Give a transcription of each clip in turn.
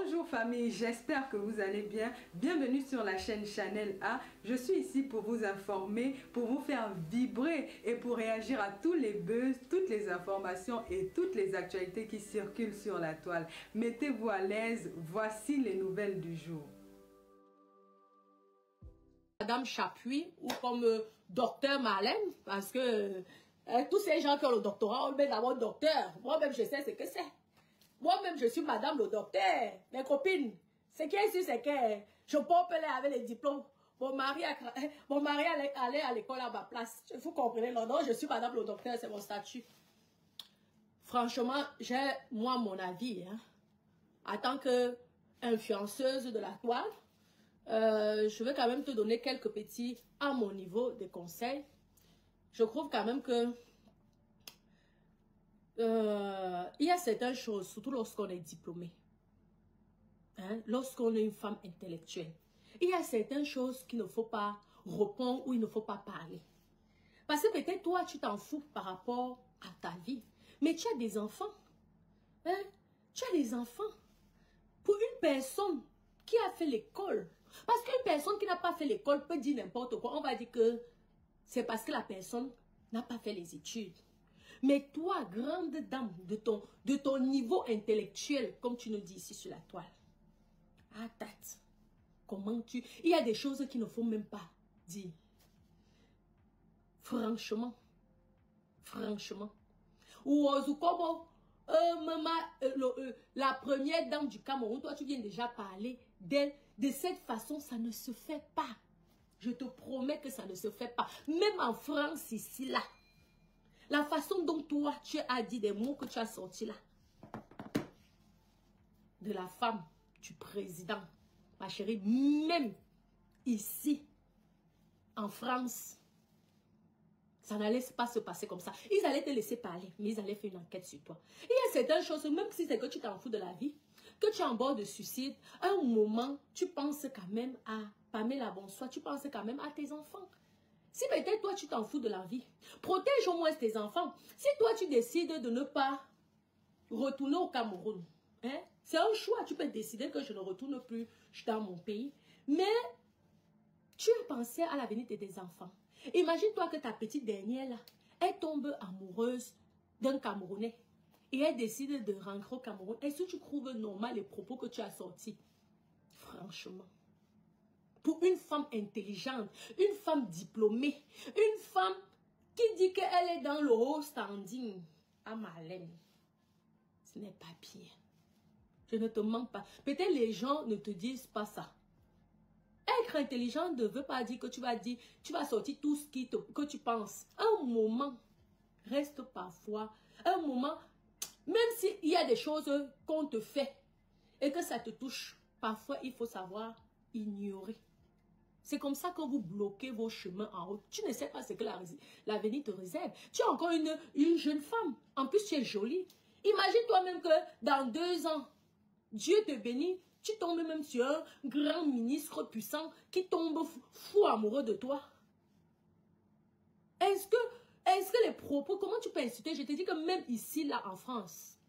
Bonjour famille, j'espère que vous allez bien. Bienvenue sur la chaîne Chanel A. Je suis ici pour vous informer, pour vous faire vibrer et pour réagir à tous les buzz, toutes les informations et toutes les actualités qui circulent sur la toile. Mettez-vous à l'aise, voici les nouvelles du jour. Madame Chapuis ou comme docteur Marlène, parce que tous ces gens qui ont le doctorat, on met d'abord docteur. Moi-même, je sais ce que c'est. Moi-même, je suis madame le docteur. Mes copines, ce qui est sûr, c'est que je peux appeler avec les diplômes. Mon mari allait à l'école à ma place. Vous comprenez, non, je suis madame le docteur, c'est mon statut. Franchement, j'ai, moi, mon avis. Hein. En tant qu'influenceuse de la toile, je vais quand même te donner quelques petits, à mon niveau, des conseils. Je trouve quand même que il y a certaines choses, surtout lorsqu'on est diplômé, hein, lorsqu'on est une femme intellectuelle, il y a certaines choses qu'il ne faut pas répondre ou il ne faut pas parler. Parce que peut-être toi, tu t'en fous par rapport à ta vie, mais tu as des enfants. Hein? Tu as des enfants. Pour une personne qui a fait l'école, parce qu'une personne qui n'a pas fait l'école peut dire n'importe quoi, on va dire que c'est parce que la personne n'a pas fait les études. Mais toi, grande dame de ton niveau intellectuel, comme tu nous dis ici sur la toile, ah, tête, comment tu... Il y a des choses qu'il ne faut même pas dire. Franchement. Franchement. Ou comment la première dame du Cameroun, toi, tu viens déjà parler d'elle. De cette façon, ça ne se fait pas. Je te promets que ça ne se fait pas. Même en France, ici, là. La façon dont toi, tu as dit des mots que tu as sortis là. De la femme du président. Ma chérie, même ici, en France, ça n'allait pas se passer comme ça. Ils allaient te laisser parler, mais ils allaient faire une enquête sur toi. Il y a certaines choses, même si c'est que tu t'en fous de la vie, que tu es en bord de suicide, à un moment, tu penses quand même à Pamela Bonsoir, tu penses quand même à tes enfants. Si peut-être toi, tu t'en fous de la vie, protège au moins tes enfants. Si toi, tu décides de ne pas retourner au Cameroun, hein, c'est un choix. Tu peux décider que je ne retourne plus dans mon pays. Mais tu as pensé à l'avenir de tes enfants. Imagine-toi que ta petite dernière, là, elle tombe amoureuse d'un Camerounais. Et elle décide de rentrer au Cameroun. Est-ce que tu trouves normal les propos que tu as sortis? Franchement. Pour une femme intelligente, une femme diplômée, une femme qui dit qu'elle est dans le haut standing. À Marlène, ce n'est pas bien. Je ne te mens pas. Peut-être les gens ne te disent pas ça. Être intelligente ne veut pas dire que tu vas sortir tout ce que tu penses. Un moment reste parfois, un moment, même s'il y a des choses qu'on te fait et que ça te touche, parfois il faut savoir ignorer. C'est comme ça que vous bloquez vos chemins en haut. Tu ne sais pas ce que l'avenir te réserve. Tu es encore une jeune femme. En plus, tu es jolie. Imagine toi-même que dans 2 ans, Dieu te bénit. Tu tombes même sur un grand ministre puissant qui tombe fou amoureux de toi. Est-ce que les propos, comment tu peux insulter? Je te dis que même ici, là, en France,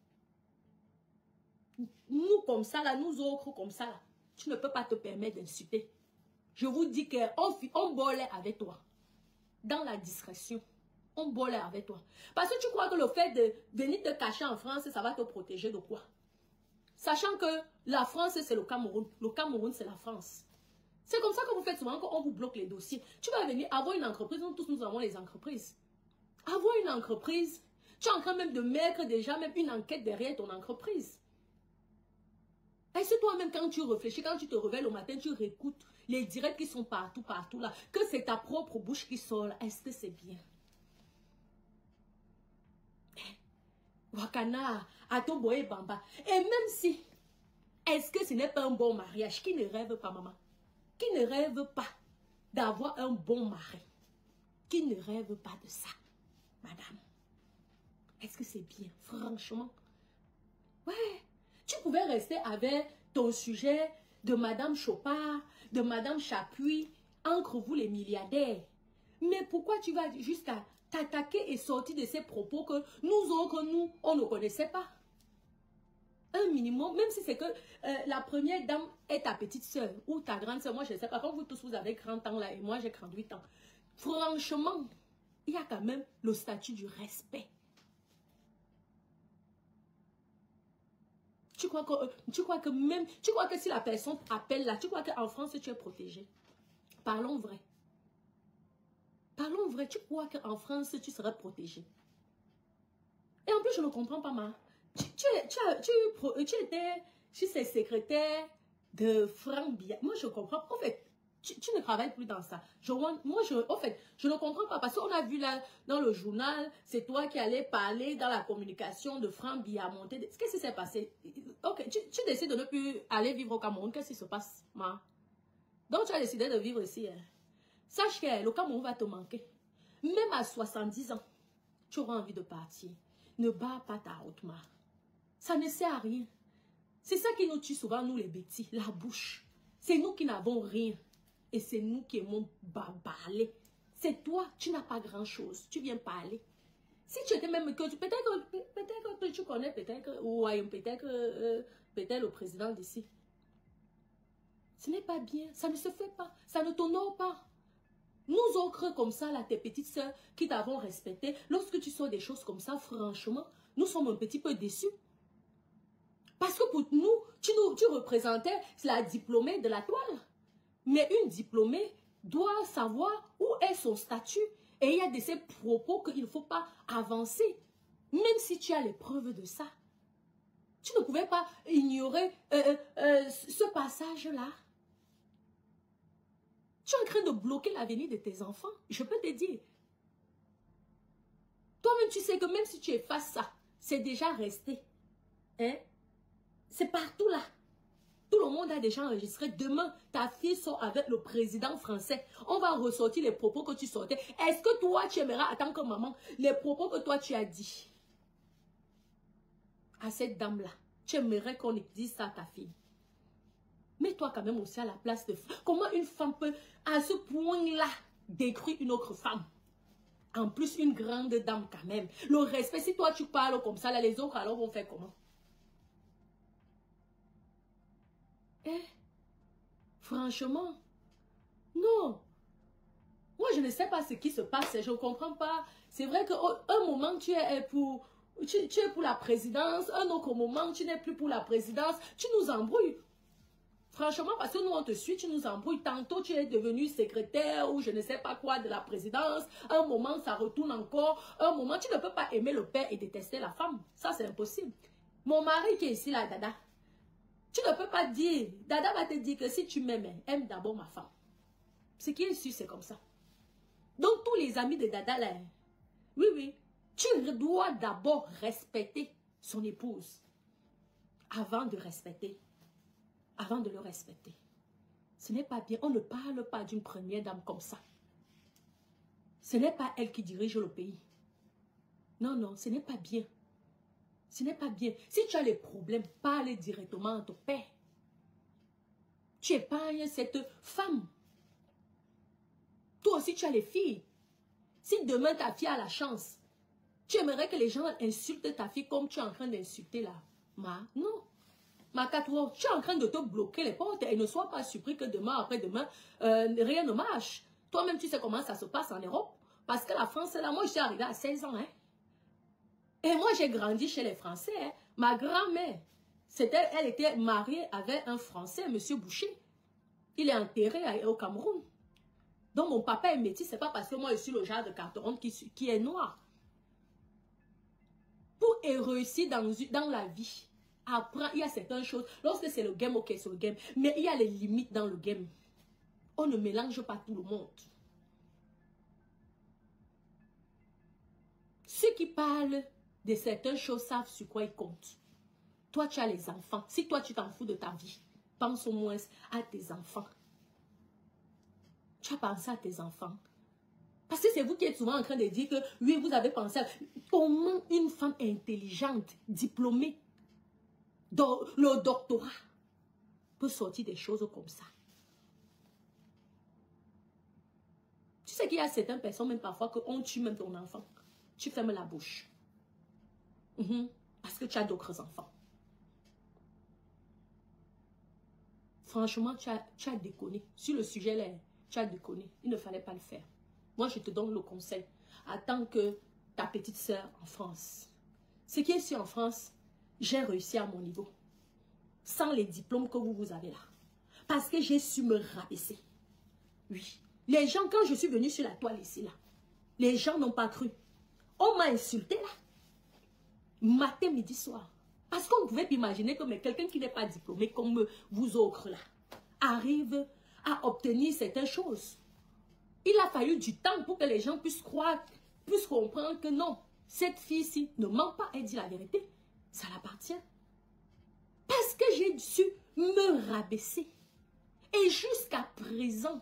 nous comme ça, là, nous autres comme ça, là, tu ne peux pas te permettre d'insulter. Je vous dis qu'on bolait avec toi. Dans la discrétion. On bolait avec toi. Parce que tu crois que le fait de venir te cacher en France, ça va te protéger de quoi? Sachant que la France, c'est le Cameroun. Le Cameroun, c'est la France. C'est comme ça que vous faites souvent, qu'on vous bloque les dossiers. Tu vas venir avoir une entreprise. Nous tous, nous avons les entreprises. Avoir une entreprise, tu es en train même de mettre déjà même une enquête derrière ton entreprise. Est-ce que toi-même, quand tu réfléchis, quand tu te réveilles le matin, tu réécoutes les directs qui sont partout là, que c'est ta propre bouche qui sort là, est-ce que c'est bien? Wakana, Atoboe Bamba. Et même si, est-ce que ce n'est pas un bon mariage? Qui ne rêve pas, maman? Qui ne rêve pas d'avoir un bon mari? Qui ne rêve pas de ça, madame? Est-ce que c'est bien? Franchement. Ouais. Tu pouvais rester avec ton sujet de Madame Chopard, de Madame Chapuis, entre vous les milliardaires. Mais pourquoi tu vas jusqu'à t'attaquer et sortir de ces propos que nous autres, nous, on ne connaissait pas? Un minimum, même si c'est que la première dame est ta petite soeur ou ta grande soeur. Moi, je ne sais pas. Comme vous tous, vous avez 30 ans là et moi, j'ai 38 ans. Franchement, il y a quand même le statut du respect. Tu crois que si la personne appelle là, tu crois qu'en France, tu es protégé? Parlons vrai. Parlons vrai. Tu crois qu'en France, tu serais protégé? Et en plus, je ne comprends pas, ma. Tu étais chez ces secrétaires de Franck Biya. Moi, je comprends. En fait, tu ne travailles plus dans ça. En fait, je ne comprends pas. Parce qu'on a vu là, dans le journal, c'est toi qui allais parler dans la communication de Franck Biya monter. Qu'est-ce qui s'est passé? Ok, tu décides de ne plus aller vivre au Cameroun. Qu'est-ce qui se passe, ma? Donc, tu as décidé de vivre ici. Hein. Sache que le Cameroun va te manquer. Même à 70 ans, tu auras envie de partir. Ne bats pas ta haute main. Ça ne sert à rien. C'est ça qui nous tue souvent, nous les bêtis, la bouche. C'est nous qui n'avons rien. Et c'est nous qui aimons parler. C'est toi, tu n'as pas grand-chose. Tu viens parler. Si tu étais même que peut-être que tu connais, peut-être le président d'ici. Ce n'est pas bien. Ça ne se fait pas. Ça ne t'honore pas. Nous autres comme ça, là, tes petites sœurs qui t'avons respecté, lorsque tu sors des choses comme ça, franchement, nous sommes un petit peu déçus. Parce que pour nous, tu représentais la diplômée de la toile. Mais une diplômée doit savoir où est son statut. Et il y a de ces propos qu'il ne faut pas avancer. Même si tu as les preuves de ça. Tu ne pouvais pas ignorer ce passage-là. Tu es en train de bloquer l'avenir de tes enfants. Je peux te dire. Toi-même, tu sais que même si tu effaces ça, c'est déjà resté. Hein? C'est partout là. Tout le monde a déjà enregistré. Demain, ta fille sort avec le président français. On va ressortir les propos que tu sortais. Est-ce que toi, tu aimeras, en tant que maman, les propos que toi, tu as dit à cette dame-là? Tu aimerais qu'on dise ça à ta fille? Mets-toi quand même aussi à la place de... Comment une femme peut, à ce point-là, détruire une autre femme? En plus, une grande dame quand même. Le respect, si toi tu parles comme ça, là, les autres alors vont faire comment? Franchement, non. Moi, je ne sais pas ce qui se passe. Je ne comprends pas. C'est vrai qu'un moment, tu es pour la présidence. Un autre moment, tu n'es plus pour la présidence. Tu nous embrouilles. Franchement, parce que nous, on te suit, tu nous embrouilles. Tantôt, tu es devenu secrétaire ou je ne sais pas quoi de la présidence. Un moment, ça retourne encore. Un moment, tu ne peux pas aimer le père et détester la femme. Ça, c'est impossible. Mon mari qui est ici, là, Dada. Tu ne peux pas dire. Dada va te dire que si tu m'aimes, aime d'abord ma femme. Ce qui est sûr, c'est comme ça. Donc, tous les amis de Dada, là, oui, tu dois d'abord respecter son épouse avant de respecter. Avant de le respecter. Ce n'est pas bien. On ne parle pas d'une première dame comme ça. Ce n'est pas elle qui dirige le pays. Non, non, ce n'est pas bien. Ce n'est pas bien. Si tu as les problèmes, parle directement à ton père. Tu épargnes cette femme. Toi aussi, tu as les filles. Si demain ta fille a la chance, tu aimerais que les gens insultent ta fille comme tu es en train d'insulter là. Non. Makatouo, tu es en train de te bloquer les portes et ne sois pas surpris que demain, après-demain, rien ne marche. Toi-même, tu sais comment ça se passe en Europe. Parce que la France, là, moi, je suis arrivée à 16 ans. Hein. Et moi, j'ai grandi chez les Français. Hein. Ma grand-mère, elle était mariée avec un Français, M. Boucher. Il est enterré au Cameroun. Donc, mon papa est métis, c'est pas parce que moi, je suis le genre de carteron qui est noir. Pour réussir dans la vie, apprends, il y a certaines choses. Lorsque c'est le game, ok, c'est le game. Mais il y a les limites dans le game. On ne mélange pas tout le monde. Ceux qui parlent de certaines choses savent sur quoi ils comptent. Toi, tu as les enfants. Si toi, tu t'en fous de ta vie, pense au moins à tes enfants. Tu as pensé à tes enfants. Parce que c'est vous qui êtes souvent en train de dire que, oui, vous avez pensé à... Comment une femme intelligente, diplômée, le doctorat, peut sortir des choses comme ça? Tu sais qu'il y a certaines personnes, même parfois, qu'on tue même ton enfant. Tu fermes la bouche. Parce que tu as d'autres enfants. franchement, tu as déconné. Sur le sujet là, tu as déconné. Il ne fallait pas le faire. Moi, je te donne le conseil. Attends que ta petite sœur en France. Ce qui est ici en France, j'ai réussi à mon niveau. Sans les diplômes que vous avez là. Parce que j'ai su me rabaisser. Oui. Les gens, quand je suis venue sur la toile ici, là, les gens n'ont pas cru. On m'a insulté là. Matin, midi, soir. Parce qu'on pouvait imaginer que quelqu'un qui n'est pas diplômé comme vous autres là, arrive à obtenir certaines choses. Il a fallu du temps pour que les gens puissent croire, puissent comprendre que non, cette fille-ci ne ment pas, elle dit la vérité. Ça l'appartient. Parce que j'ai su me rabaisser. Et jusqu'à présent,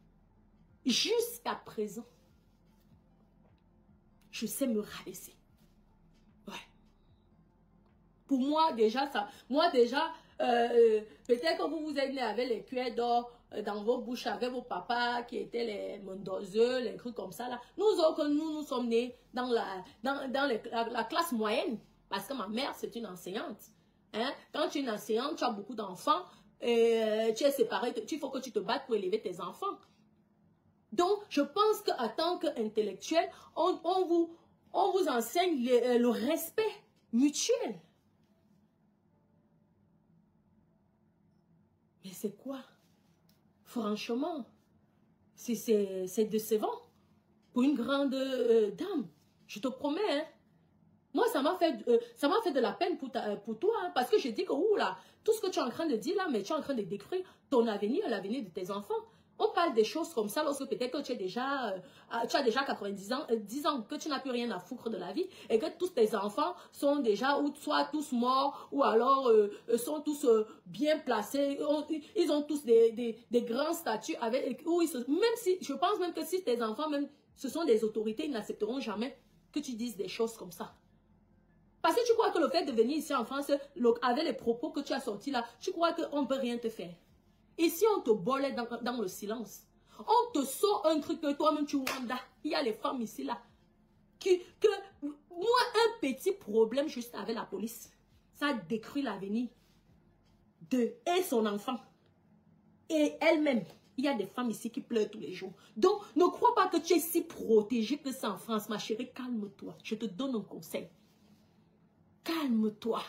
je sais me rabaisser. Ouais. Pour moi, déjà, peut-être que vous êtes né avec les cuillères d'or dans vos bouches, avec vos papas qui étaient les mondoseux, les trucs comme ça. Là. Nous autres, nous sommes nés dans la classe moyenne. Parce que ma mère, c'est une enseignante. Hein? Quand tu es une enseignante, tu as beaucoup d'enfants. Tu es séparé. Il faut que tu te battes pour élever tes enfants. Donc, je pense qu'en tant qu'intellectuel, on vous enseigne le respect mutuel. Mais c'est quoi? Franchement, c'est décevant pour une grande dame. Je te promets, hein. Moi, ça m'a fait de la peine pour toi, hein, parce que je dis que, oula, tout ce que tu es en train de dire là, mais tu es en train de détruire ton avenir et l'avenir de tes enfants. On parle des choses comme ça lorsque peut-être que tu as déjà 90 ans, 10 ans, que tu n'as plus rien à foutre de la vie et que tous tes enfants sont déjà ou soit tous morts ou alors sont tous bien placés. Ils ont tous des grands statuts avec, même si, je pense même que si tes enfants, même, ce sont des autorités, ils n'accepteront jamais que tu dises des choses comme ça. Parce que tu crois que le fait de venir ici en France, avec les propos que tu as sortis là, tu crois qu'on ne peut rien te faire. Ici, on te bolait dans le silence. On te sort un truc que toi-même tu wanda. Il y a les femmes ici là. Moi, un petit problème juste avec la police, ça détruit l'avenir et son enfant. Et elle-même. Il y a des femmes ici qui pleurent tous les jours. Donc, ne crois pas que tu es si protégée que ça en France. Ma chérie, calme-toi. Je te donne un conseil. Calme-toi.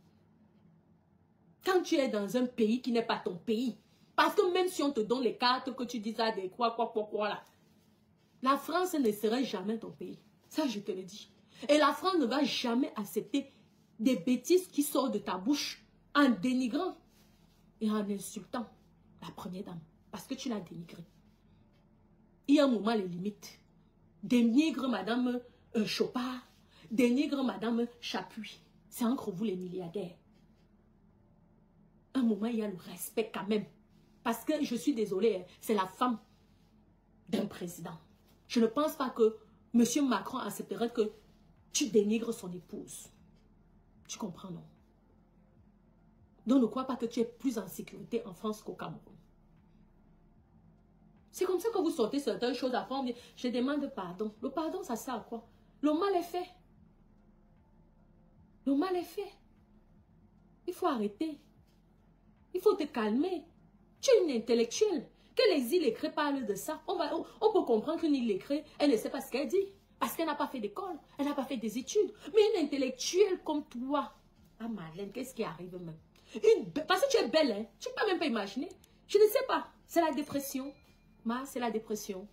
Quand tu es dans un pays qui n'est pas ton pays, parce que même si on te donne les cartes que tu dis à des quoi là, la France ne serait jamais ton pays. Ça, je te le dis. Et la France ne va jamais accepter des bêtises qui sortent de ta bouche en dénigrant et en insultant la première dame. Parce que tu l'as dénigrée. Il y a un moment, les limites. Dénigre Madame Chopard, dénigre Madame Chapuis. C'est entre vous les milliardaires. Un moment, il y a le respect quand même. Parce que je suis désolée, c'est la femme d'un président. Je ne pense pas que M. Macron accepterait que tu dénigres son épouse. Tu comprends, non? Donc ne crois pas que tu es plus en sécurité en France qu'au Cameroun. C'est comme ça que vous sortez certaines choses à fond. Je demande pardon. Le pardon, ça sert à quoi? Le mal est fait. Le mal est fait. Il faut arrêter. Il faut te calmer. Tu es une intellectuelle. Que les illettrés parlent de ça. On peut comprendre qu'une illettrée, elle ne sait pas ce qu'elle dit. Parce qu'elle n'a pas fait d'école. Elle n'a pas fait des études. Mais une intellectuelle comme toi. Ah Marlène, qu'est-ce qui arrive même? Parce que tu es belle, hein? Tu ne peux même pas imaginer. Je ne sais pas. C'est la dépression. C'est la dépression.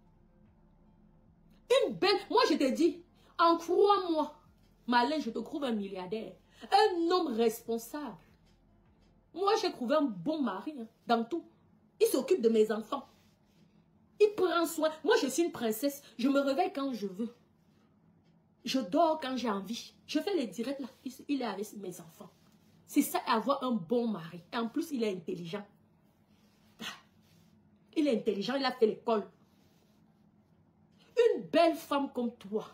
Une belle... Moi, je te dis, en crois-moi, Marlène, je te trouve un milliardaire. Un homme responsable. Moi, j'ai trouvé un bon mari, hein, dans tout. Il s'occupe de mes enfants. Il prend soin. Moi, je suis une princesse. Je me réveille quand je veux. Je dors quand j'ai envie. Je fais les directs là. Il est avec mes enfants. C'est ça, avoir un bon mari. Et en plus, il est intelligent. Il est intelligent, il a fait l'école. Une belle femme comme toi,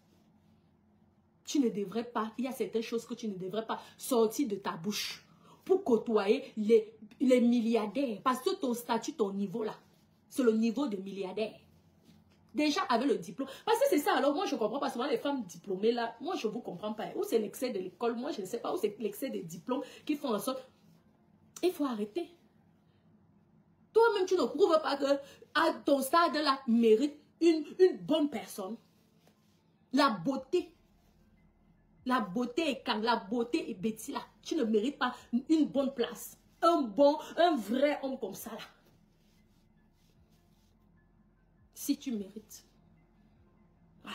tu ne devrais pas, il y a certaines choses que tu ne devrais pas sortir de ta bouche pour côtoyer les milliardaires. Parce que ton statut, ton niveau là, c'est le niveau de milliardaire. Déjà avec le diplôme. Parce que c'est ça, alors moi je ne comprends pas souvent les femmes diplômées là, moi je ne vous comprends pas. Ou c'est l'excès de l'école, moi je ne sais pas, ou c'est l'excès des diplômes qui font en sorte. Il faut arrêter. Toi-même, tu ne prouves pas que à ton stade-là, mérite une bonne personne. La beauté est quand la beauté est bêtise là. Tu ne mérites pas une bonne place. Un vrai homme comme ça là. Si tu mérites. Ouais.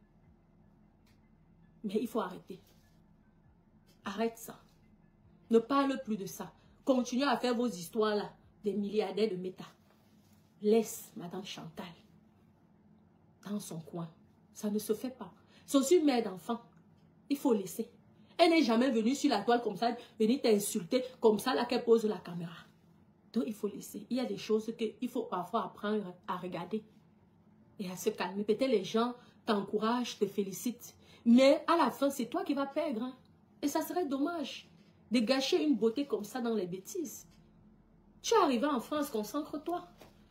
Mais il faut arrêter. Arrête ça. Ne parle plus de ça. Continuez à faire vos histoires là. Des milliardaires de méta. Laisse Madame Chantal dans son coin. Ça ne se fait pas. C'est aussi une mère d'enfant. Il faut laisser. Elle n'est jamais venue sur la toile comme ça, venir t'insulter comme ça là qu'elle pose la caméra. Donc il faut laisser. Il y a des choses qu'il faut parfois apprendre à regarder et à se calmer. Peut-être les gens t'encouragent, te félicitent. Mais à la fin, c'est toi qui vas perdre. Hein? Et ça serait dommage de gâcher une beauté comme ça dans les bêtises. Tu es arrivé en France, concentre-toi.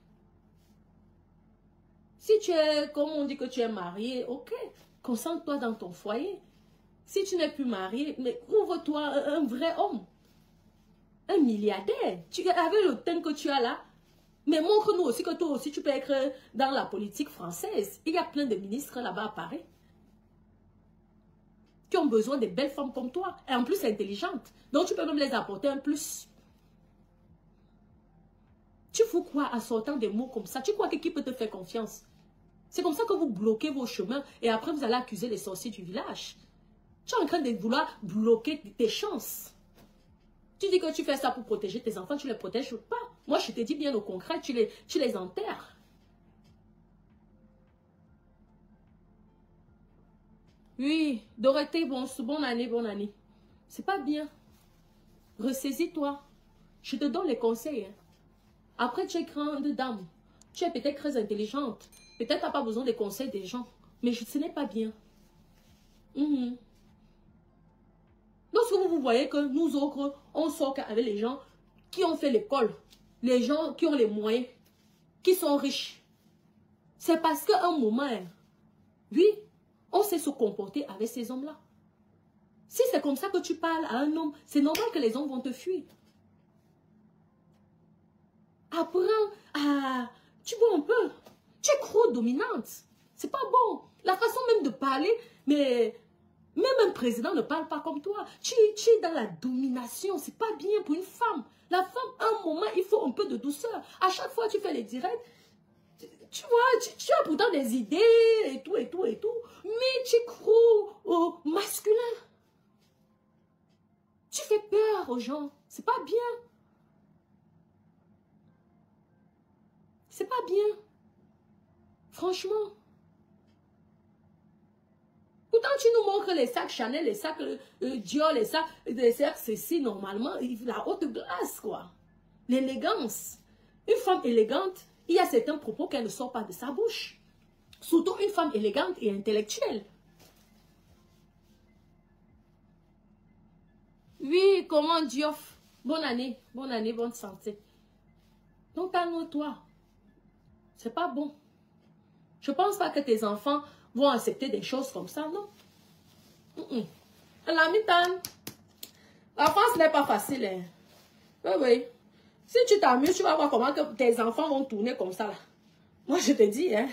Si tu es, comme on dit que tu es marié, ok, concentre-toi dans ton foyer. Si tu n'es plus marié, mais ouvre-toi un vrai homme. Un milliardaire. Avec le teint que tu as là, mais montre-nous aussi que toi aussi tu peux être dans la politique française. Il y a plein de ministres là-bas à Paris qui ont besoin de belles femmes comme toi. Et en plus intelligentes. Donc tu peux même les apporter un plus. Tu fous quoi en sortant des mots comme ça? Tu crois qui peut te faire confiance? C'est comme ça que vous bloquez vos chemins et après vous allez accuser les sorciers du village. Tu es en train de vouloir bloquer tes chances. Tu dis que tu fais ça pour protéger tes enfants, tu ne les protèges pas. Moi, je te dis bien au concret, tu les enterres. Oui, Dorothée, bonne année. C'est pas bien. Ressaisis-toi. Je te donne les conseils. Hein. Après, tu es grande dame. Tu es peut-être très intelligente. Peut-être tu n'as pas besoin des conseils des gens. Mais ce n'est pas bien. Lorsque vous voyez que nous autres, on sort avec les gens qui ont fait l'école, les gens qui ont les moyens, qui sont riches, c'est parce qu'à un moment, oui, on sait se comporter avec ces hommes-là. Si c'est comme ça que tu parles à un homme, c'est normal que les hommes vont te fuir. Apprends à... Tu vois un peu, tu es trop dominante. C'est pas bon. La façon même de parler, mais... Même un président ne parle pas comme toi. Tu es dans la domination. C'est pas bien pour une femme. La femme, à un moment, il faut un peu de douceur. À chaque fois, tu fais les directs. Tu vois, tu as pourtant des idées et tout. Mais tu crois au masculin. Tu fais peur aux gens. C'est pas bien. C'est pas bien. Franchement. Pourtant, tu nous montres les sacs Chanel, les sacs Dior, les sacs ceci, normalement, la haute classe, quoi. L'élégance. Une femme élégante, il y a certains propos qu'elle ne sort pas de sa bouche. Surtout une femme élégante et intellectuelle. Oui, comment Diof? Bonne année, bonne santé. Donc, calme-toi. C'est pas bon. Je pense pas que tes enfants vont accepter des choses comme ça, non? La mitane. La France n'est pas facile, hein? Oui. Si tu t'amuses, tu vas voir comment que tes enfants vont tourner comme ça, là. Moi, je te dis, hein?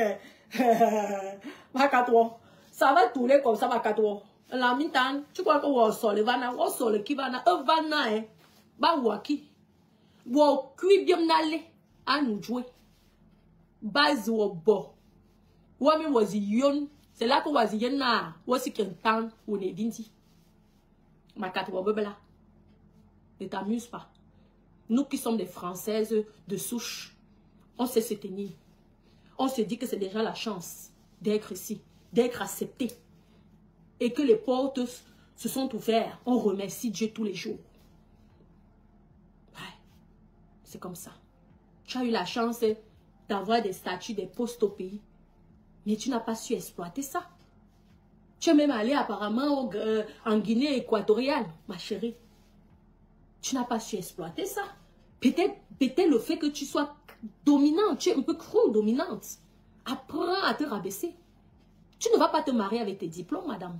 Ça va tourner comme ça, Makato. La mitane, tu crois que on sort le vana, on sort le kivana, vana, hein? Ba waki. Wo kui bien nale, à nous jouer. Baz wo bo. Wami waziyon, c'est là que waziyon na, wasi kentan, ou ne dinti. Makato wabebela. Ne t'amuse pas. Nous qui sommes des Françaises de souche, on sait se tenir. On se dit que c'est déjà la chance d'être ici, d'être accepté. Et que les portes se sont ouvertes. On remercie Dieu tous les jours. Ouais, c'est comme ça. Tu as eu la chance d'avoir des statuts, des postes au pays. Mais tu n'as pas su exploiter ça. Tu es même allé apparemment en Guinée équatoriale, ma chérie. Tu n'as pas su exploiter ça. Peut-être le fait que tu sois dominante, tu es un peu trop dominante. Apprends à te rabaisser. Tu ne vas pas te marier avec tes diplômes, madame.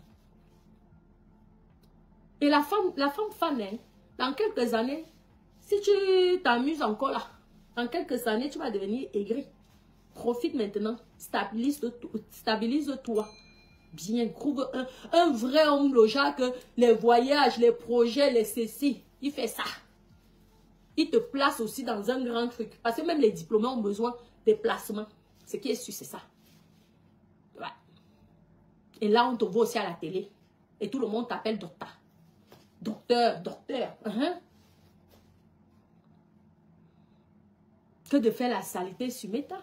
Et la femme fan, hein, dans quelques années, si tu t'amuses encore là, En quelques années, tu vas devenir aigri. Profite maintenant. Stabilise-toi. Bien, trouve un vrai homme logea que les voyages, les projets, les ceci. Il fait ça. Il te place aussi dans un grand truc. Parce que même les diplômés ont besoin des placements. Ce qui est sûr, c'est ça. Ouais. Et là, on te voit aussi à la télé. Et tout le monde t'appelle docteur. Docteur, docteur. Que de faire la saleté sur Meta.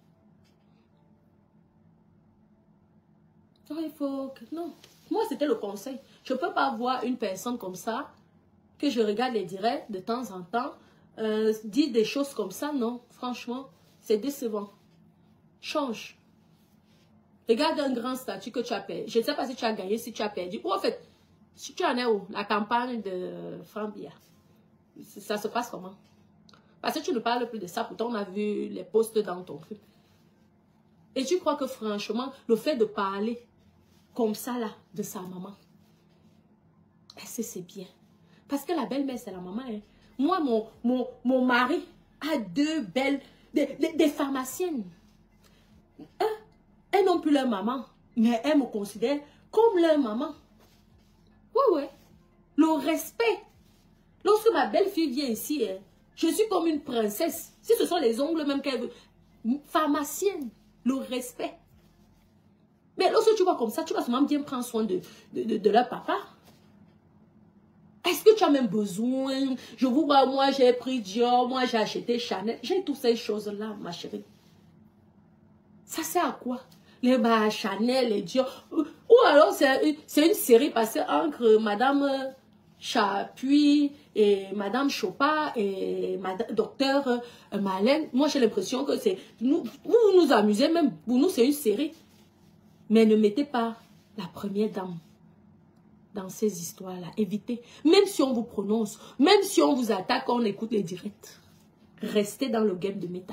Oh, il faut que... Non. Moi, c'était le conseil. Je ne peux pas voir une personne comme ça, que je regarde les directs de temps en temps, dire des choses comme ça. Non, franchement, c'est décevant. Change. Regarde un grand statut que tu as perdu. Je ne sais pas si tu as gagné, si tu as perdu. Ou en fait, si tu en es où? La campagne de Franck Biya. Ça se passe comment? Parce que tu ne parles plus de ça. Pourtant, on a vu les posts dans ton truc. Et tu crois que franchement, le fait de parler comme ça là, de sa maman, est-ce que c'est bien? Parce que la belle-mère, c'est la maman. Hein. Moi, mon mari a deux belles, des pharmaciennes. Elles n'ont plus leur maman, mais elles me considèrent comme leur maman. Oui. Le respect. Lorsque ma belle-fille vient ici, hein, je suis comme une princesse. Si ce sont les ongles même qu'elle veut. Pharmacienne, le respect. Mais lorsque tu vois comme ça, tu vas seulement bien prendre soin de leur papa. Est-ce que tu as même besoin? Je vous vois, moi j'ai pris Dior, moi j'ai acheté Chanel. J'ai toutes ces choses-là, ma chérie. Ça sert à quoi? Les Chanel, les Dior. Ou alors c'est une série passée entre Madame Chapuis et Madame Chopin et Madame Docteur Marlène. Moi j'ai l'impression que c'est... Vous nous amusez même. Pour nous c'est une série. Mais ne mettez pas la première dame dans ces histoires-là. Évitez. Même si on vous prononce, même si on vous attaque, on écoute les directs. Restez dans le game de Meta.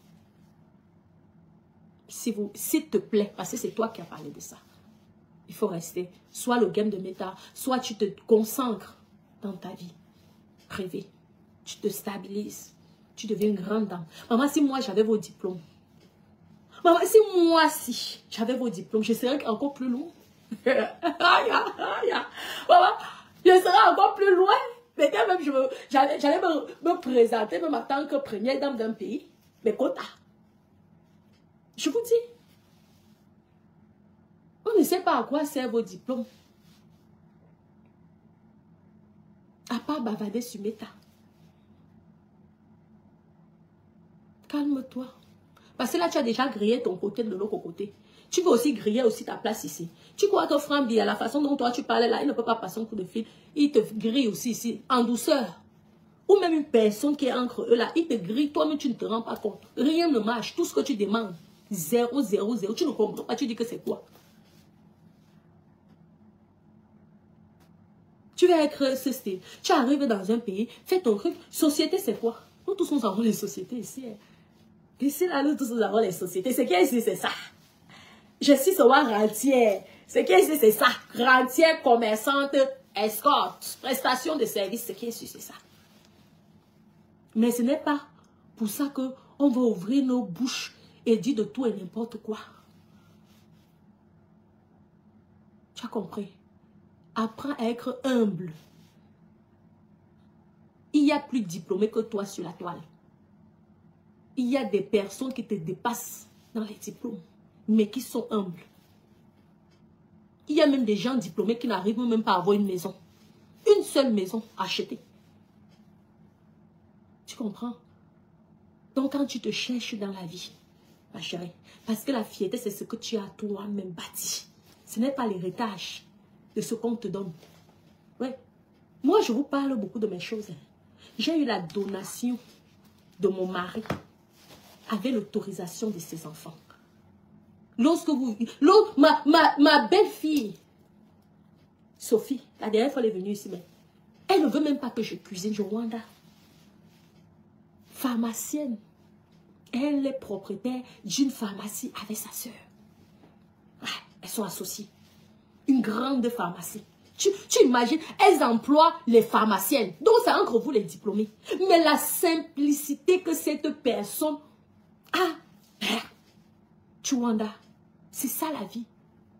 S'il te plaît, parce que c'est toi qui as parlé de ça. Il faut rester. Soit le game de Meta, soit tu te consacres dans ta vie privée. Tu te stabilises. Tu deviens une grande dame. Maman, si moi j'avais vos diplômes, maman, si moi, si j'avais vos diplômes, je serais encore plus loin. Maman, je serais encore plus loin. Mais quand même, j'allais me présenter même en tant que première dame d'un pays. Mais quota. Je vous dis. On ne sait pas à quoi servent vos diplômes. À part bavarder sur Meta. Calme-toi. Parce que là, tu as déjà grillé ton côté de l'autre côté. Tu veux aussi griller aussi ta place ici. Tu crois que Franck Biya, la façon dont toi tu parlais là, il ne peut pas passer un coup de fil. Il te grille aussi ici, en douceur. Ou même une personne qui est entre eux là, il te grille, toi-même tu ne te rends pas compte. Rien ne marche. Tout ce que tu demandes, 0, 0, 0. Tu ne comprends pas, tu dis que c'est quoi? Tu vas être ce style. Tu arrives dans un pays, fais ton truc. Société, c'est quoi? Nous tous, nous avons les sociétés ici. Ici, là, nous tous, nous avons les sociétés. Ce qui est ici, c'est ça. Je suis seulement rentière. Ce qui est ici, c'est ça. Rentière, commerçante, escorte, prestation de services. Ce qui est ici, c'est ça. Mais ce n'est pas pour ça qu'on va ouvrir nos bouches et dire de tout et n'importe quoi. Tu as compris? Apprends à être humble. Il y a plus diplômés que toi sur la toile. Il y a des personnes qui te dépassent dans les diplômes, mais qui sont humbles. Il y a même des gens diplômés qui n'arrivent même pas à avoir une maison. Une seule maison achetée. Tu comprends? Donc quand tu te cherches dans la vie, ma chérie, parce que la fierté, c'est ce que tu as toi-même bâti. Ce n'est pas l'héritage de ce qu'on te donne. Ouais. Moi, je vous parle beaucoup de mes choses. J'ai eu la donation de mon mari avec l'autorisation de ses enfants. Lorsque vous... Ma belle-fille, Sophie, la dernière fois elle est venue ici, mais elle ne veut même pas que je cuisine, je Rwanda. Pharmacienne. Elle est propriétaire d'une pharmacie avec sa soeur. Ouais, elles sont associées. Une grande pharmacie Tu imagines, elles emploient les pharmaciennes. Donc, c'est entre vous les diplômés. Mais la simplicité que cette personne a, Chouanda, c'est ça la vie.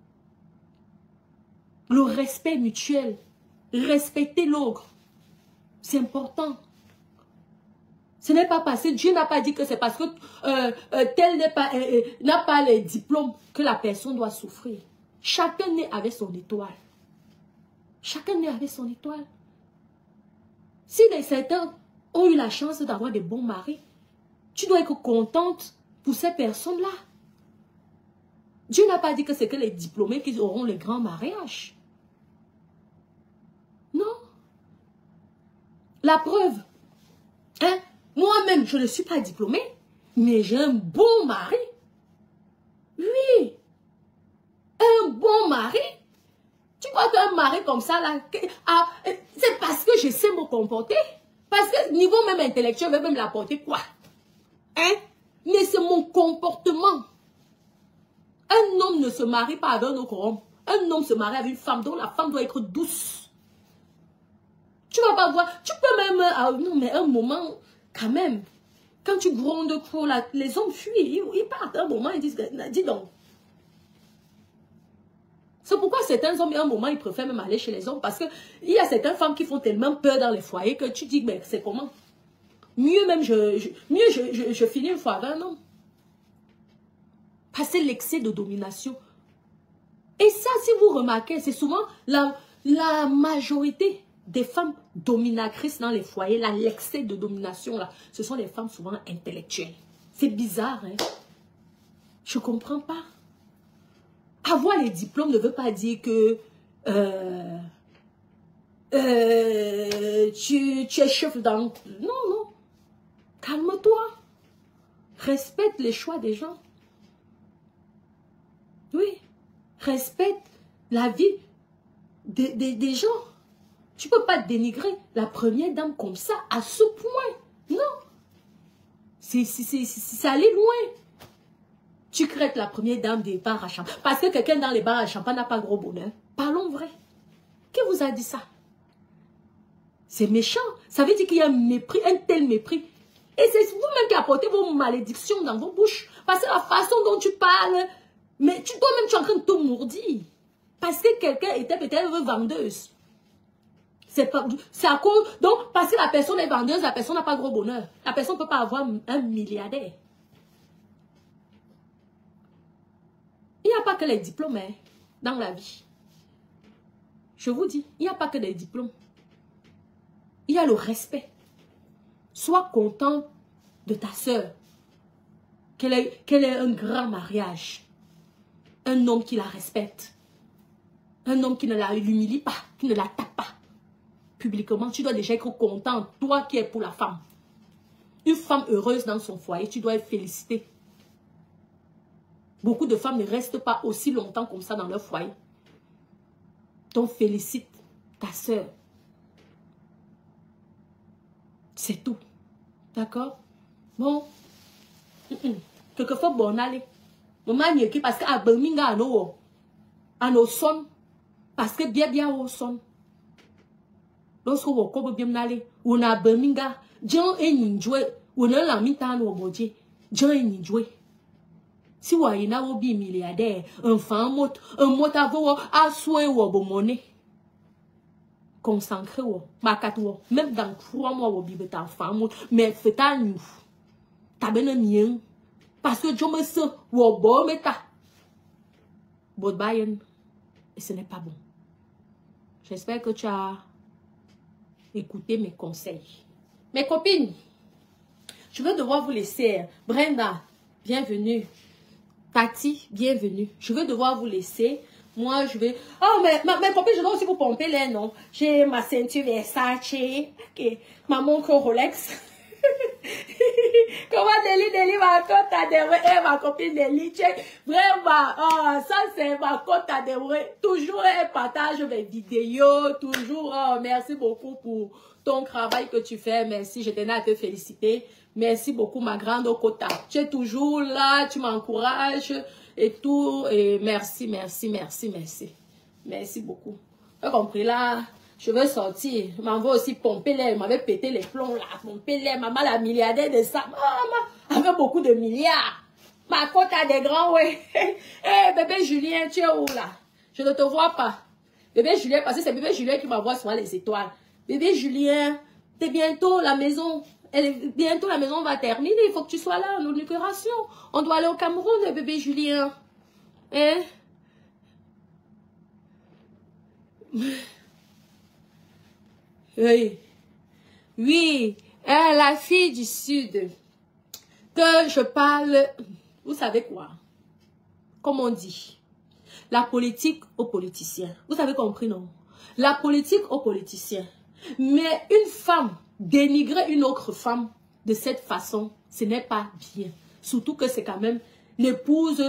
Le respect mutuel. Respecter l'autre. C'est important. Ce n'est pas parce que Dieu n'a pas dit que c'est parce que tel n'a pas les diplômes que la personne doit souffrir. Chacun naît avec son étoile. Chacun naît avec son étoile. Si certains ont eu la chance d'avoir des bons maris, tu dois être contente pour ces personnes-là. Dieu n'a pas dit que c'est que les diplômés qui auront les grands mariages. Non. La preuve. Hein? Moi-même, je ne suis pas diplômée, mais j'ai un bon mari. Oui. Un bon mari. Tu crois qu'un mari comme ça, là, c'est parce que je sais me comporter. Parce que niveau même intellectuel, je vais même l'apporter quoi? Hein? Mais c'est mon comportement. Un homme ne se marie pas avec un autre homme. Un homme se marie avec une femme, donc la femme doit être douce. Tu vas pas voir, tu peux même, non mais un moment, quand même, quand tu grondes trop, là, les hommes fuient, ils partent un moment, ils disent, dis donc. C'est pourquoi certains hommes, à un moment, ils préfèrent même aller chez les hommes, parce qu'il y a certaines femmes qui font tellement peur dans les foyers que tu dis, mais c'est comment? Mieux même, je finis une fois avec un homme. Parce que c'est l'excès de domination. Et ça, si vous remarquez, c'est souvent la majorité des femmes dominatrices dans les foyers, l'excès de domination, là, ce sont les femmes souvent intellectuelles. C'est bizarre, hein? Je ne comprends pas. Avoir les diplômes ne veut pas dire que tu es chef dans... Non, non. Calme-toi. Respecte les choix des gens. Oui. Respecte la vie des gens. Tu ne peux pas dénigrer la première dame comme ça, à ce point. Non. C'est aller loin. Tu crées la première dame des bars à champagne. Parce que quelqu'un dans les bars à champagne n'a pas gros bonheur. Parlons vrai. Qui vous a dit ça? C'est méchant. Ça veut dire qu'il y a un mépris, un tel mépris. Et c'est vous-même qui apportez vos malédictions dans vos bouches. Parce que la façon dont tu parles, mais toi-même tu es en train de te mourdir. Parce que quelqu'un était peut-être vendeuse. C'est à cause. Donc, parce que la personne est vendeuse, la personne n'a pas gros bonheur. La personne ne peut pas avoir un milliardaire. Il n'y a pas que les diplômes hein, dans la vie. Je vous dis, il n'y a pas que des diplômes. Il y a le respect. Sois content de ta sœur. Qu'elle ait un grand mariage. Un homme qui la respecte. Un homme qui ne l'humilie pas, qui ne la tape pas. Publiquement, tu dois déjà être content. Toi qui es pour la femme. Une femme heureuse dans son foyer, tu dois être félicité. Beaucoup de femmes ne restent pas aussi longtemps comme ça dans leur foyer. Donc félicite ta soeur. C'est tout. D'accord? Bon. Quelquefois, bon, allez. Parce qu'à Birmingham, à nos sons, parce que bien au son. Lorsque vous avez bien allé, on a Birmingham, John et Ninjoué, on a la mitane au bodje, John et Ninjoué. Si vous avez un milliardaire, un mot à vous, à souhait ou à bon monnaie. Concentré ou, même dans 3 mois, vous avez un femme, mais faites à nous. T'as bien un mien. Parce que je me sens, ou bon, mais t'as. Bon, Bayern. Et ce n'est pas bon. J'espère que tu as écouté mes conseils. Mes copines, je vais devoir vous laisser. Brenda, bienvenue. Tati, bienvenue. Je vais devoir vous laisser. Moi, je vais... Oh, mais mes copines, je dois aussi vous pomper les noms. J'ai ma ceinture Versace. Okay. Ma montre Rolex. Comment Deli ma côte à des ma copine Deli, vraiment, oh, ça c'est ma côte à des toujours elle partage mes vidéos, toujours, oh, merci beaucoup pour ton travail que tu fais, merci, je tenais à te féliciter, merci beaucoup ma grande Kota, tu es toujours là, tu m'encourages et tout, et merci beaucoup. Vous avez compris là? Je veux sortir. Maman va aussi pomper l'air. Elle m'avait pété les plombs là. Pomper l'air. Maman la milliardaire de ça. Maman avait beaucoup de milliards. Ma côte a des grands, ouais. Hey, bébé Julien, tu es où là? Je ne te vois pas. Bébé Julien, parce que c'est bébé Julien qui m'envoie souvent les étoiles. Bébé Julien, c'est bientôt la maison. Bientôt la maison va terminer. Il faut que tu sois là en inauguration. On doit aller au Cameroun, bébé Julien. Hein? Oui. Oui. La fille du Sud. Que je parle. Vous savez quoi? Comme on dit. La politique aux politiciens. Vous avez compris, non? La politique aux politiciens. Mais une femme dénigrer une autre femme de cette façon, ce n'est pas bien. Surtout que c'est quand même l'épouse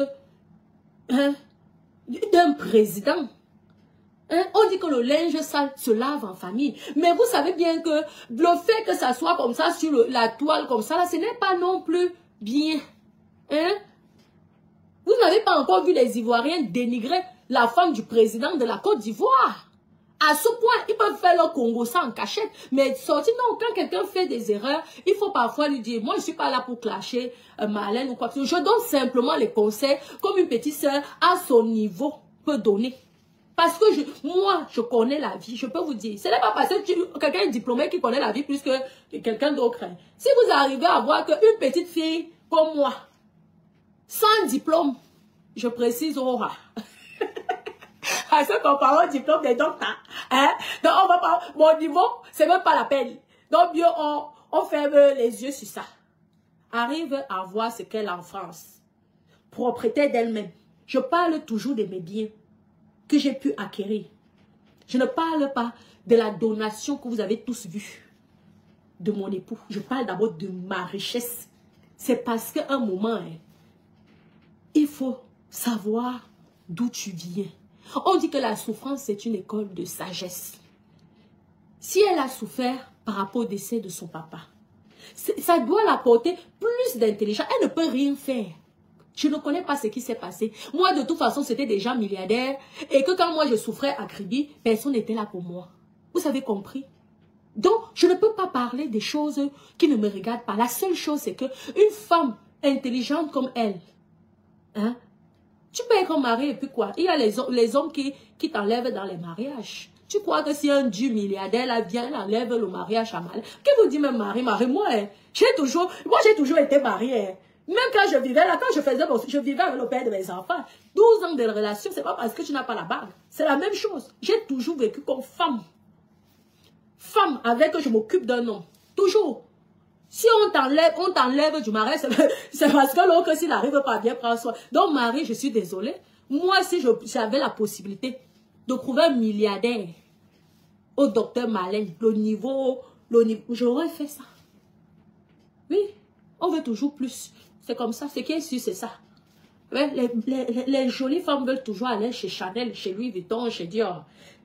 d'un président. On dit que le linge sale se lave en famille. Mais vous savez bien que le fait que ça soit comme ça sur la toile, comme ça, là, ce n'est pas non plus bien. Vous n'avez pas encore vu les Ivoiriens dénigrer la femme du président de la Côte d'Ivoire. À ce point, ils peuvent faire leur Congo ça en cachette. Mais sortir, non, quand quelqu'un fait des erreurs, il faut parfois lui dire, moi je ne suis pas là pour clasher Marlène ou quoi que ce soit. Je donne simplement les conseils comme une petite sœur à son niveau peut donner. Parce que moi, je connais la vie, je peux vous dire. Ce n'est pas parce que quelqu'un est diplômé qui connaît la vie plus que quelqu'un d'autre. Si vous arrivez à voir qu'une petite fille comme moi, sans diplôme, je précise, aura. À ce qu'on parle au diplôme des docteurs. Donc, on va pas, mon niveau, c'est même pas la peine. Donc, mieux, on ferme les yeux sur ça. Arrive à voir ce qu'elle a en France. Propriété d'elle-même. Je parle toujours de mes biens que j'ai pu acquérir. Je ne parle pas de la donation que vous avez tous vue de mon époux. Je parle d'abord de ma richesse. C'est parce qu'à un moment, il faut savoir d'où tu viens. On dit que la souffrance, c'est une école de sagesse. Si elle a souffert par rapport au décès de son papa, ça doit l'apporter plus d'intelligence. Elle ne peut rien faire. Je ne connais pas ce qui s'est passé. Moi, de toute façon, c'était déjà milliardaire. Et que quand moi, je souffrais à Kribi, personne n'était là pour moi. Vous avez compris? Donc, je ne peux pas parler des choses qui ne me regardent pas. La seule chose, c'est qu'une femme intelligente comme elle, tu peux être marié et puis quoi? Il y a les hommes qui t'enlèvent dans les mariages. Tu crois que si un dieu milliardaire là vient, il enlève le mariage à mal? Qu'est-ce que vous dites même moi, j'ai toujours été mariée. Même quand je vivais là, je vivais avec le père de mes enfants. 12 ans de relation, c'est pas parce que tu n'as pas la bague. C'est la même chose. J'ai toujours vécu comme femme. Femme avec que je m'occupe d'un homme. Toujours. Si on t'enlève du mariage, c'est parce que l'autre, s'il n'arrive pas à bien prendre soin. Donc, Marie, je suis désolée. Moi, si j'avais la possibilité de trouver un milliardaire au docteur Marlène, le niveau, j'aurais fait ça. Oui, on veut toujours plus. C'est comme ça. Ce qui est sûr, c'est ça. Ouais, les jolies femmes veulent toujours aller chez Chanel, chez Louis Vuitton, chez Dior.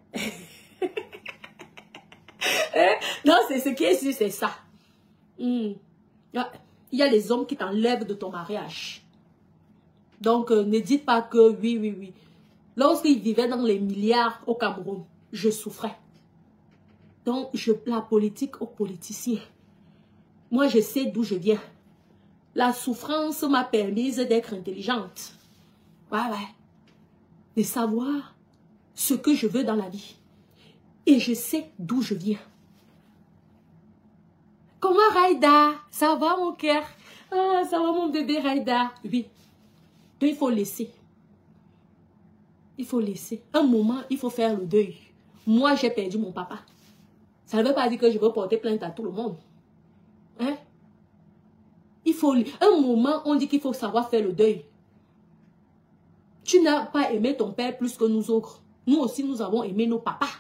Non, c'est ce qui est sûr, c'est ça. Il y a les hommes qui t'enlèvent de ton mariage. Donc, ne dites pas que oui. Lorsqu'ils vivaient dans les milliards au Cameroun, je souffrais. Donc, la politique aux politiciens. Moi, je sais d'où je viens. La souffrance m'a permis d'être intelligente. Ouais. De savoir ce que je veux dans la vie. Et je sais d'où je viens. Comment Raïda? Ça va mon cœur? Ah, ça va mon bébé Raïda? Oui. Donc il faut laisser. Il faut laisser. Un moment, il faut faire le deuil. Moi, j'ai perdu mon papa. Ça ne veut pas dire que je veux porter plainte à tout le monde. Il faut... Un moment, on dit qu'il faut savoir faire le deuil. Tu n'as pas aimé ton père plus que nous autres. Nous aussi, nous avons aimé nos papas.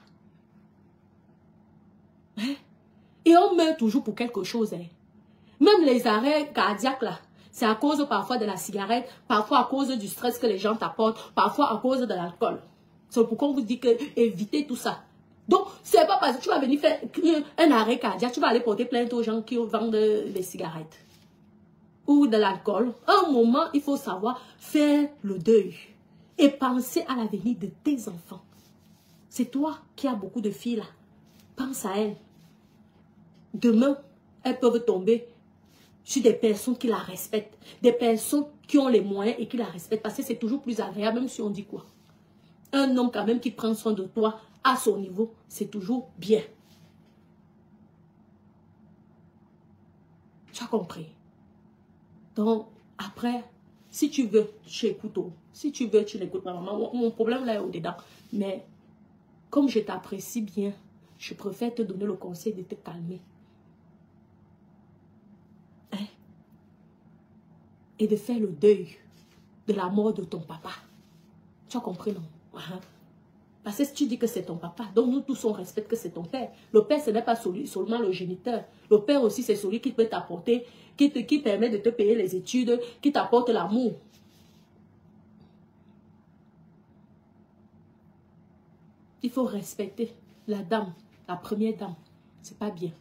Et on meurt toujours pour quelque chose. Même les arrêts cardiaques, là, c'est à cause parfois de la cigarette, parfois à cause du stress que les gens t'apportent, parfois à cause de l'alcool. C'est pourquoi on vous dit que évitez tout ça. Donc, c'est pas parce que tu vas venir faire un arrêt cardiaque, tu vas aller porter plainte aux gens qui vendent des cigarettes ou de l'alcool. À un moment, il faut savoir faire le deuil et penser à l'avenir de tes enfants. C'est toi qui as beaucoup de filles là. Pense à elles. Demain, elles peuvent tomber sur des personnes qui la respectent. Des personnes qui ont les moyens et qui la respectent. Parce que c'est toujours plus agréable, même si on dit quoi. Un homme quand même qui prend soin de toi à son niveau, c'est toujours bien. Tu as compris? Donc, après, si tu veux, tu écoutes. Si tu veux, tu n'écoutes pas maman. Mon problème là est au-dedans. Mais, comme je t'apprécie bien, je préfère te donner le conseil de te calmer. Hein? Et de faire le deuil de la mort de ton papa. Tu as compris, non? Parce que si tu dis que c'est ton papa, donc nous tous on respecte que c'est ton père. Le père, ce n'est pas seulement le géniteur. Le père aussi, c'est celui qui peut t'apporter, qui permet de te payer les études, qui t'apporte l'amour. Il faut respecter la dame, la première dame. C'est pas bien.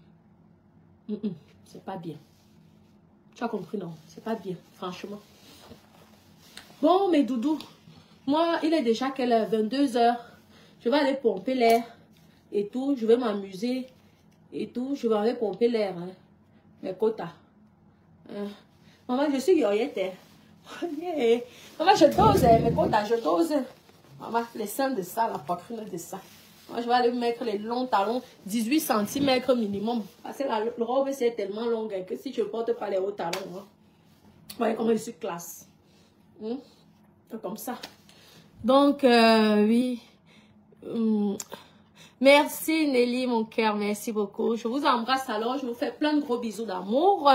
C'est pas bien. Tu as compris, non? C'est pas bien, franchement. Bon, mes doudous. Moi, il est déjà quelle heure? 22 h. Je vais aller pomper l'air et tout. Je vais m'amuser et tout. Je vais aller pomper l'air. Hein. Mes quotas. Maman, je suis yoyette. Yeah. Maman, je dose. Mes quotas, je dose. Maman, les seins de ça, la poitrine de ça. Moi, je vais aller mettre les longs talons, 18 cm minimum. Parce que la robe, c'est tellement longue que si je ne porte pas les hauts talons, hein. Vous voyez comment je suis classe. Comme ça. Donc, oui. Merci Nelly, mon cœur. Merci beaucoup. Je vous embrasse alors. Je vous fais plein de gros bisous d'amour.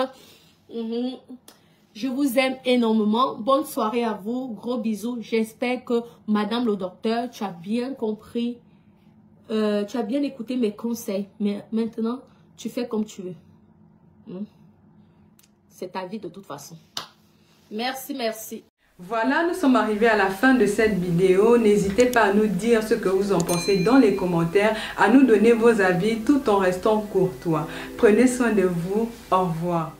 Je vous aime énormément. Bonne soirée à vous. Gros bisous. J'espère que, madame le docteur, tu as bien compris. Tu as bien écouté mes conseils. Mais maintenant, tu fais comme tu veux. C'est ta vie de toute façon. Merci, merci. Voilà, nous sommes arrivés à la fin de cette vidéo. N'hésitez pas à nous dire ce que vous en pensez dans les commentaires, à nous donner vos avis tout en restant courtois. Prenez soin de vous. Au revoir.